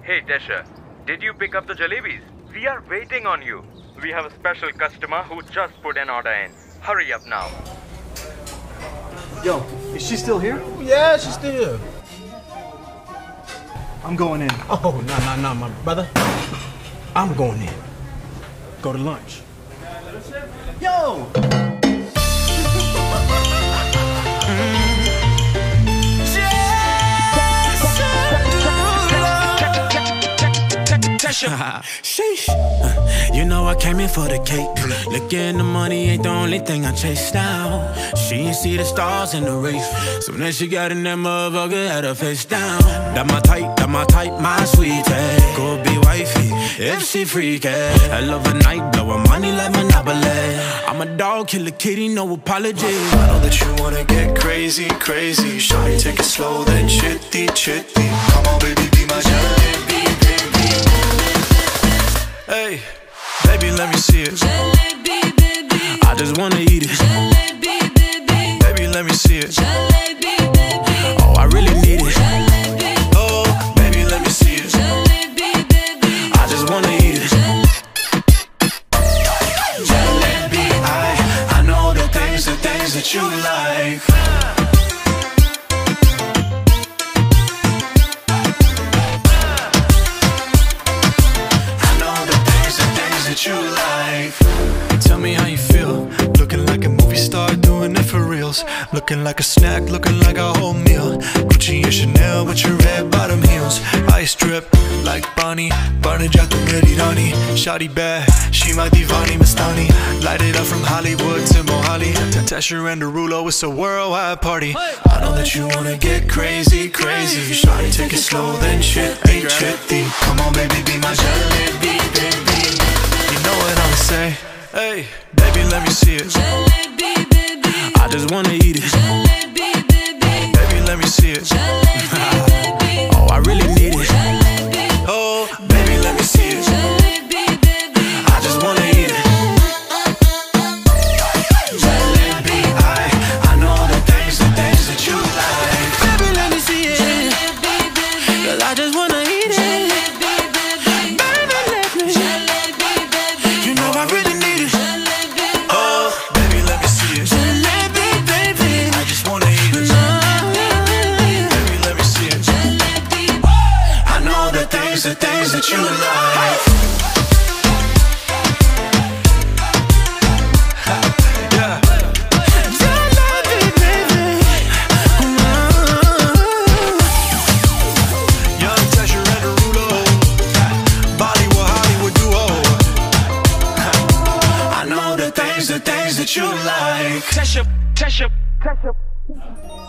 Hey Tesha, did you pick up the jalebis? We are waiting on you. We have a special customer who just put an order in. Hurry up now. Yo, is she still here? Yeah, she's still here. I'm going in. Oh, no, my brother. I'm going in. Go to lunch. Yo! Sheesh. You know I came in for the cake. Looking the money ain't the only thing I chase down. She ain't see the stars in the race. Soon as she got in that motherfucker, had her face down. That my type, my sweetie. Could be wifey if she freaky. I love a night, blow her money like Monopoly. I'm a dog, kill a kitty, no apology. I know that you wanna get crazy, crazy. Shawty, take it slow, then chitty, chitty. Come on, baby, be my jalebi, baby. Hey, baby, let me see it. Jalebi, baby. I just wanna eat it. Jalebi, baby. Baby, let me see it. Jalebi, baby. Oh, I really need it. Jalebi. Oh, baby, let me see it. Jalebi, baby. I just wanna eat it. Jalebi, I know the things that you like. You like. Tell me how you feel. Looking like a movie star, doing it for reals. Looking like a snack, looking like a whole meal. Gucci and Chanel with your red bottom heels. Ice drip like Bonnie, Barney Jack the Merirani. Shawty bad, she my divani Mastani. Light it up from Hollywood to Mohali. Tesha and Derulo, it's a worldwide party. I know that you wanna get crazy, crazy. Shawty, take it slow, then chitty, chitty. Come on, baby, be my jalebi, baby. You know what I'ma say? Hey, baby, let me see it. Jalebi, baby. I just wanna eat it. Jalebi, baby. Baby, let me see it. Jalebi. Oh, I really need it. Jalebi. Oh, baby, let me see it. Jalebi, baby. I just wanna eat it. Jalebi, I know the things that you like. Baby, let me see it. Jalebi, baby. 'Cause I just wanna eat it. Jalebi, baby. Baby, let me. Jalebi, baby. You know I really need it. Jalebi. Oh, baby, let me see it. Jalebi, baby. I just wanna eat it. Baby, let me see it. Jalebi. I know the things that you like. Yeah. Jalebi, baby. Young Tesha and Derulo, Bollywood, Hollywood duo. I know the things that you like. Tesha.